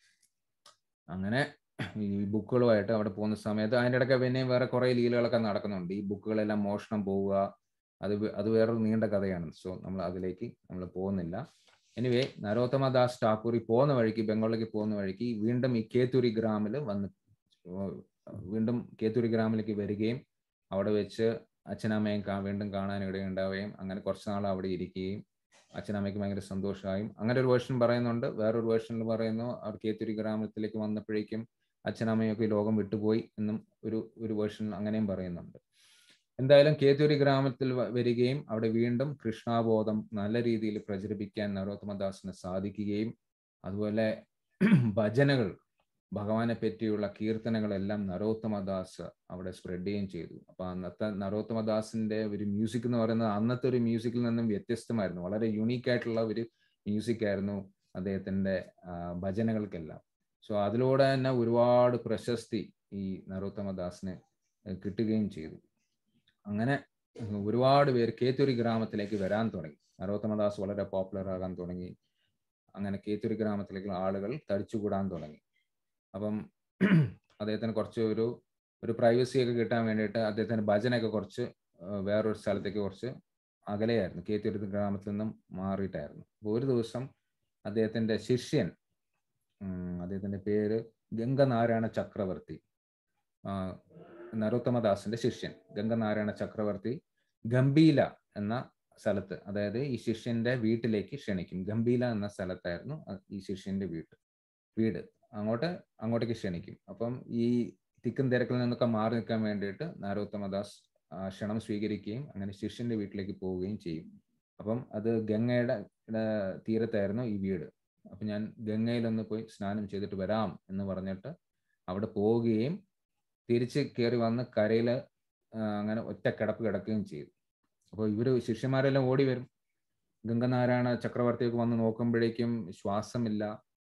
അങ്ങനെ ഈ ബുക്കുകളുമായിട്ട് അവിടെ പോകുന്ന സമയത്ത് അതിൻ്റെ ഇടയ്ക്ക് പിന്നെയും വേറെ കുറേ ലീലകളൊക്കെ നടക്കുന്നുണ്ട്. ഈ ബുക്കുകളെല്ലാം മോഷണം പോവുക, അത് അത് വേറൊരു നീണ്ട കഥയാണ്. സോ നമ്മൾ അതിലേക്ക് നമ്മൾ പോകുന്നില്ല. എനിവേ നരോത്തമ ദാസ് ഠാക്കൂർ ഈ പോകുന്ന വഴിക്ക്, ബംഗാളിലേക്ക് പോകുന്ന വഴിക്ക് വീണ്ടും ഈ കേത്തുരി ഗ്രാമിൽ വന്ന് വീണ്ടും കേത്തുരി ഗ്രാമിലേക്ക് വരികയും അവിടെ വെച്ച് അച്ഛനമ്മയും വീണ്ടും കാണാൻ ഇടയുണ്ടാവുകയും അങ്ങനെ കുറച്ച് നാൾ അവിടെ ഇരിക്കുകയും അച്ഛനമ്മയ്ക്ക് ഭയങ്കര സന്തോഷമായും അങ്ങനെ ഒരു വേർഷൻ പറയുന്നുണ്ട്. വേറൊരു വേർഷനിൽ പറയുന്നു അവർ കേത്തുരി ഗ്രാമത്തിലേക്ക് വന്നപ്പോഴേക്കും അച്ഛനമ്മയൊക്കെ ലോകം വിട്ടുപോയി എന്നും ഒരു ഒരു വേർഷൻ അങ്ങനെയും പറയുന്നുണ്ട്. എന്തായാലും കേത്തുരി ഗ്രാമത്തിൽ വരികയും അവിടെ വീണ്ടും കൃഷ്ണബോധം നല്ല രീതിയിൽ പ്രചരിപ്പിക്കാൻ നരോത്തമ ദാസിന് സാധിക്കുകയും അതുപോലെ ഭജനകൾ, ഭഗവാനെ പറ്റിയുള്ള കീർത്തനങ്ങളെല്ലാം നരോത്തമ ദാസ് അവിടെ സ്പ്രെഡ് ചെയ്യുകയും ചെയ്തു. അപ്പൊ അന്നത്തെ നരോത്തമ ദാസിന്റെ ഒരു മ്യൂസിക് എന്ന് പറയുന്നത് അന്നത്തെ ഒരു മ്യൂസിക്കിൽ നിന്നും വ്യത്യസ്തമായിരുന്നു. വളരെ യുണീക്ക് ആയിട്ടുള്ള ഒരു മ്യൂസിക് ആയിരുന്നു അദ്ദേഹത്തിന്റെ ഭജനകൾക്കെല്ലാം. സോ അതിലൂടെ തന്നെ ഒരുപാട് പ്രശസ്തി ഈ നരോത്തമ ദാസിന് കിട്ടുകയും ചെയ്തു. അങ്ങനെ ഒരുപാട് പേര് കേത്തുരി ഗ്രാമത്തിലേക്ക് വരാൻ തുടങ്ങി. നരോത്തമ ദാസ് വളരെ പോപ്പുലർ ആകാൻ തുടങ്ങി. അങ്ങനെ കേത്തുരി ഗ്രാമത്തിലേക്ക് ആളുകൾ തടിച്ചുകൂടാൻ തുടങ്ങി. അപ്പം അദ്ദേഹത്തിന് കുറച്ച് ഒരു ഒരു പ്രൈവസി ഒക്കെ കിട്ടാൻ വേണ്ടിയിട്ട് അദ്ദേഹത്തിന് ഭജനയൊക്കെ കുറച്ച് വേറൊരു സ്ഥലത്തേക്ക് കുറച്ച് അകലെയായിരുന്നു, കേത്തുരി ഗ്രാമത്തിൽ നിന്നും മാറിയിട്ടായിരുന്നു. അപ്പോൾ ഒരു ദിവസം അദ്ദേഹത്തിൻ്റെ ശിഷ്യൻ, അദ്ദേഹത്തിൻ്റെ പേര് ഗംഗനാരായണ ചക്രവർത്തി, നരോത്തമ ദാസിന്റെ ശിഷ്യൻ ഗംഗനാരായണ ചക്രവർത്തി ഗംഭീല എന്ന സ്ഥലത്ത്, അതായത് ഈ ശിഷ്യന്റെ വീട്ടിലേക്ക് ക്ഷണിക്കും. ഗംഭീല എന്ന സ്ഥലത്തായിരുന്നു ഈ ശിഷ്യന്റെ വീട്ട് വീട് അങ്ങോട്ട് അങ്ങോട്ടേക്ക് ക്ഷണിക്കും. അപ്പം ഈ തിക്കും തിരക്കിൽ നിന്നൊക്കെ മാറി നിൽക്കാൻ വേണ്ടിയിട്ട് നരോത്തമ ദാസ് ക്ഷണം സ്വീകരിക്കുകയും അങ്ങനെ ശിഷ്യന്റെ വീട്ടിലേക്ക് പോവുകയും ചെയ്യും. അപ്പം അത് ഗംഗയുടെ തീരത്തായിരുന്നു ഈ വീട്. അപ്പം ഞാൻ ഗംഗയിലൊന്ന് പോയി സ്നാനം ചെയ്തിട്ട് വരാം എന്ന് പറഞ്ഞിട്ട് അവിടെ പോവുകയും തിരിച്ച് കയറി വന്ന് കരയിൽ അങ്ങനെ ഒറ്റ കിടപ്പ് കിടക്കുകയും ചെയ്തു. അപ്പോൾ ഇവർ ശിഷ്യന്മാരെല്ലാം ഓടി വരും. ഗംഗനാരായണ ചക്രവർത്തിയൊക്കെ വന്ന് നോക്കുമ്പോഴേക്കും ശ്വാസമില്ല,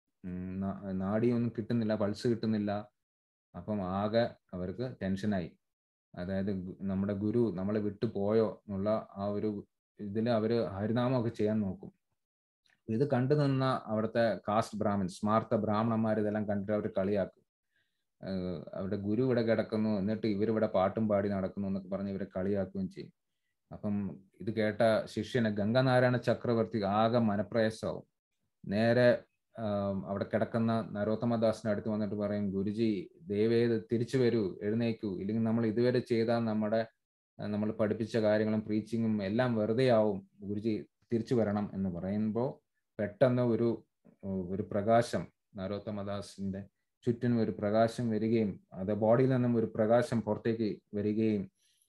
നാഡിയൊന്നും കിട്ടുന്നില്ല, പൾസ് കിട്ടുന്നില്ല. അപ്പം ആകെ അവർക്ക് ടെൻഷനായി. അതായത് നമ്മുടെ ഗുരു നമ്മളെ വിട്ടു പോയോ എന്നുള്ള ആ ഒരു ഇതിൽ അവർ ഹരിനാമമൊക്കെ ചെയ്യാൻ നോക്കും. ഇത് കണ്ടു നിന്ന അവിടുത്തെ കാസ്റ്റ് ബ്രാഹ്മൺ, സ്മാർത്ത ബ്രാഹ്മണന്മാർ ഇതെല്ലാം കണ്ടിട്ട് അവർ കളിയാക്കും. അവരുടെ ഗുരു ഇവിടെ കിടക്കുന്നു, എന്നിട്ട് ഇവരിവിടെ പാട്ടും പാടി നടക്കുന്നു എന്നൊക്കെ പറഞ്ഞ് ഇവരെ കളിയാക്കുകയും ചെയ്യും. അപ്പം ഇത് കേട്ട ശിഷ്യന് ഗംഗനാരായണ ചക്രവർത്തി ആകെ മനപ്രയാസമാവും. നേരെ അവിടെ കിടക്കുന്ന നരോത്തമദാസിന്റെ അടുത്ത് വന്നിട്ട് പറയും, ഗുരുജി ദയവേത് തിരിച്ചു വരൂ, എഴുന്നേക്കൂ, ഇല്ലെങ്കിൽ നമ്മൾ ഇതുവരെ ചെയ്ത നമ്മുടെ നമ്മൾ പഠിപ്പിച്ച കാര്യങ്ങളും പ്രീച്ചിങ്ങും എല്ലാം വെറുതെ ആവും, ഗുരുജി തിരിച്ചു വരണം എന്ന് പറയുമ്പോൾ പെട്ടെന്ന് ഒരു ഒരു പ്രകാശം നരോത്തമദാസിന്റെ ചുറ്റിനും ഒരു പ്രകാശം വരികയും അത് ബോഡിയിൽ നിന്നും ഒരു പ്രകാശം പുറത്തേക്ക് വരികയും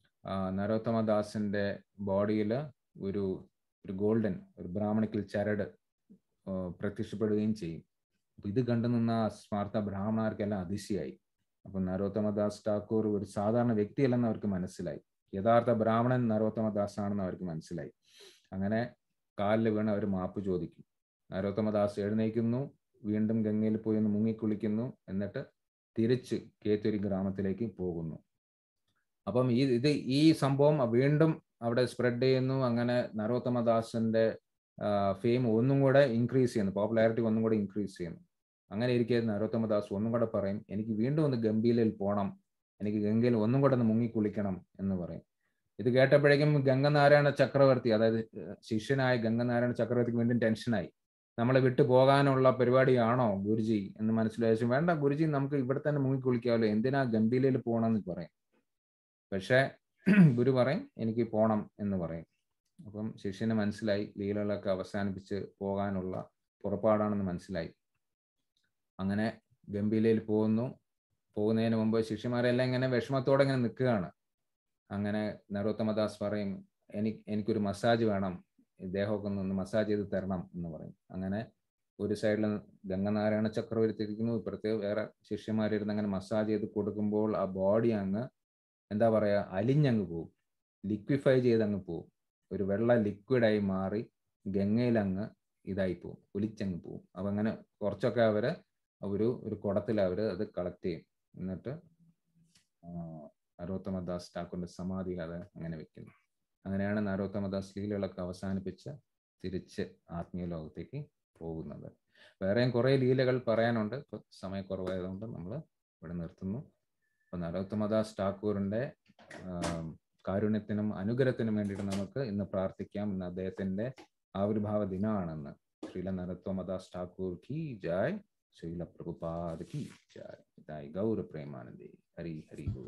നരോത്തമദാസിന്റെ ബോഡിയിൽ ഒരു ഒരു ഗോൾഡൻ ഒരു ബ്രാഹ്മണിക്കൽ ചരട് പ്രത്യക്ഷപ്പെടുകയും ചെയ്യും. അപ്പൊ ഇത് കണ്ടു നിന്ന സ്മാർത്ത ബ്രാഹ്മണർക്കെല്ലാം അതിശയായി. അപ്പൊ നരോത്തമദാസ് ഠാക്കൂർ ഒരു സാധാരണ വ്യക്തിയല്ലെന്ന് അവർക്ക് മനസ്സിലായി. യഥാർത്ഥ ബ്രാഹ്മണൻ നരോത്തമദാസ് ആണെന്ന് അവർക്ക് മനസ്സിലായി. അങ്ങനെ കാലിൽ വീണ് അവർ മാപ്പ് ചോദിക്കും. നരോത്തമദാസ് എഴുന്നേൽക്കുന്നു, വീണ്ടും ഗംഗയിൽ പോയി ഒന്ന് മുങ്ങിക്കുളിക്കുന്നു, എന്നിട്ട് തിരിച്ച് കേത്തുരി ഗ്രാമത്തിലേക്ക് പോകുന്നു. അപ്പം ഈ ഇത് ഈ സംഭവം വീണ്ടും അവിടെ സ്പ്രെഡ് ചെയ്യുന്നു. അങ്ങനെ നരോത്തമദാസിന്റെ ഫെയിം ഒന്നും കൂടെ ഇൻക്രീസ് ചെയ്യുന്നു, പോപ്പുലാരിറ്റി ഒന്നും കൂടെ ഇൻക്രീസ് ചെയ്യുന്നു. അങ്ങനെ ഇരിക്കെ നരോത്തമദാസ് ഒന്നും കൂടെ പറയും, എനിക്ക് വീണ്ടും ഒന്ന് ഗംഭീരയിൽ പോകണം, എനിക്ക് ഗംഗയിൽ ഒന്നും കൂടെ ഒന്ന് മുങ്ങിക്കുളിക്കണം എന്ന് പറയും. ഇത് കേട്ടപ്പോഴേക്കും ഗംഗനാരായണ ചക്രവർത്തി, അതായത് ശിഷ്യനായ ഗംഗനാരായണ ചക്രവർത്തിക്ക് വീണ്ടും ടെൻഷനായി. നമ്മളെ വിട്ടു പോകാനുള്ള പരിപാടിയാണോ ഗുരുജി എന്ന് മനസ്സിലായി. വേണ്ട ഗുരുജി, നമുക്ക് ഇവിടെ തന്നെ മുങ്ങിക്കുളിക്കാമല്ലോ, എന്തിനാ ഗംഭീരയിൽ പോകണമെന്ന് പറയും. പക്ഷേ ഗുരു പറയും എനിക്ക് പോകണം എന്ന് പറയും. അപ്പം ശിഷ്യന് മനസ്സിലായി ലീലകളൊക്കെ അവസാനിപ്പിച്ച് പോകാനുള്ള പുറപ്പാടാണെന്ന് മനസ്സിലായി. അങ്ങനെ ഗംഭീരയിൽ പോകുന്നു. പോകുന്നതിന് മുമ്പ് ശിഷ്യന്മാരെല്ലാം ഇങ്ങനെ വിഷമത്തോടെ ഇങ്ങനെ നിൽക്കുകയാണ്. അങ്ങനെ നരോത്തമദാസ് പറയും, എനിക്ക് എനിക്കൊരു മസാജ് വേണം, ദേഹമൊക്കെ ഒന്ന് മസാജ് ചെയ്ത് തരണം എന്ന് പറയും. അങ്ങനെ ഒരു സൈഡിൽ ഗംഗനാരായണ ചക്രവർത്തി ഇരിക്കുന്നു, ഇപ്പുറത്ത് വേറെ ശിഷ്യന്മാരിരുന്ന് അങ്ങനെ മസാജ് ചെയ്ത് കൊടുക്കുമ്പോൾ ആ ബോഡി അങ്ങ് എന്താ പറയുക അലിഞ്ഞങ്ങ് പോവും, ലിക്വിഫൈ ചെയ്തങ്ങ് പോവും. ഒരു വെള്ള ലിക്വിഡായി മാറി ഗംഗയിലങ്ങ് ഇതായി പോവും, ഒലിച്ചങ്ങ് പോവും. അപ്പം അങ്ങനെ കുറച്ചൊക്കെ അവർ ഒരു ഒരു കുടത്തിൽ അവർ അത് കളക്ട് ചെയ്യും. എന്നിട്ട് നരോത്തമദാസ് ഠാക്കൂറിന്റെ സമാധിയിൽ അത് അങ്ങനെ വെക്കുന്നു. അങ്ങനെയാണ് നരോത്തമദാസ് ലീലകളൊക്കെ അവസാനിപ്പിച്ച് തിരിച്ച് ആത്മീയ ലോകത്തേക്ക് പോകുന്നത്. വേറെയും കുറേ ലീലകൾ പറയാനുണ്ട്, ഇപ്പോൾ സമയക്കുറവായതുകൊണ്ട് നമ്മൾ ഇവിടെ നിർത്തുന്നു. അപ്പോൾ നരോത്തമദാസ് ഠാക്കൂറിന്റെ കാരുണ്യത്തിനും അനുഗ്രഹത്തിനും വേണ്ടിയിട്ട് നമുക്ക് ഇന്ന് പ്രാർത്ഥിക്കാം. ഇന്ന് അദ്ദേഹത്തിന്റെ ആവിർഭാവ ദിനമാണെന്ന്. ശ്രീല നരോത്തമദാസ് ഠാക്കൂർ കി ജയ്, ശ്രീല പ്രഭുപാദ് കി ജയ്. ഗൗര പ്രേമാനന്ദേ. ഹരി ഹരി.